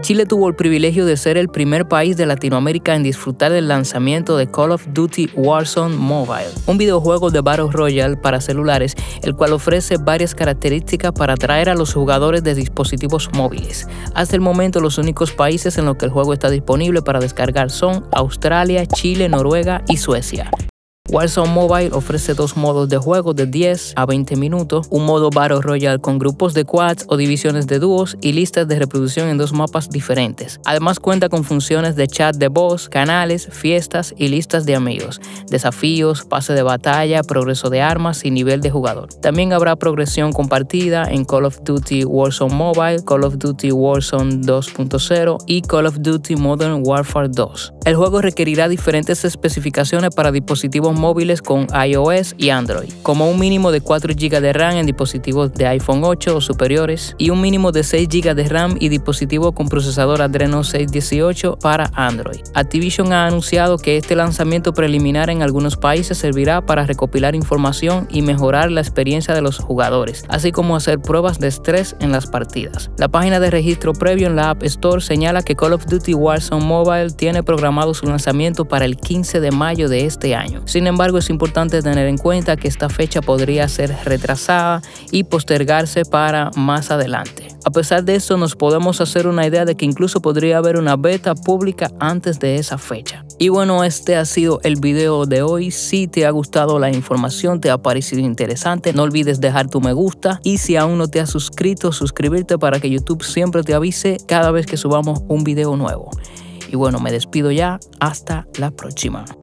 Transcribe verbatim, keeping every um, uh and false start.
Chile tuvo el privilegio de ser el primer país de Latinoamérica en disfrutar del lanzamiento de Call of Duty Warzone Mobile, un videojuego de Battle Royale para celulares, el cual ofrece varias características para atraer a los jugadores de dispositivos móviles. Hasta el momento, los únicos países en los que el juego está disponible para descargar son Australia, Chile, Noruega y Suecia. Warzone Mobile ofrece dos modos de juego de diez a veinte minutos, un modo Battle Royale con grupos de quads o divisiones de dúos y listas de reproducción en dos mapas diferentes. Además cuenta con funciones de chat de voz, canales, fiestas y listas de amigos, desafíos, pase de batalla, progreso de armas y nivel de jugador. También habrá progresión compartida en Call of Duty Warzone Mobile, Call of Duty Warzone dos punto cero y Call of Duty Modern Warfare dos. El juego requerirá diferentes especificaciones para dispositivos móviles con iOS y Android, como un mínimo de cuatro gigas de RAM en dispositivos de iPhone ocho o superiores y un mínimo de seis gigas de RAM y dispositivos con procesador Adreno seiscientos dieciocho para Android. Activision ha anunciado que este lanzamiento preliminar en algunos países servirá para recopilar información y mejorar la experiencia de los jugadores, así como hacer pruebas de estrés en las partidas. La página de registro previo en la App Store señala que Call of Duty Warzone Mobile tiene programado su lanzamiento para el quince de mayo de este año. Sin embargo, es importante tener en cuenta que esta fecha podría ser retrasada y postergarse para más adelante. A pesar de eso, nos podemos hacer una idea de que incluso podría haber una beta pública antes de esa fecha. Y bueno, este ha sido el video de hoy. Si te ha gustado la información, te ha parecido interesante, no olvides dejar tu me gusta y si aún no te has suscrito, suscribirte para que YouTube siempre te avise cada vez que subamos un video nuevo. Y bueno, me despido ya, hasta la próxima.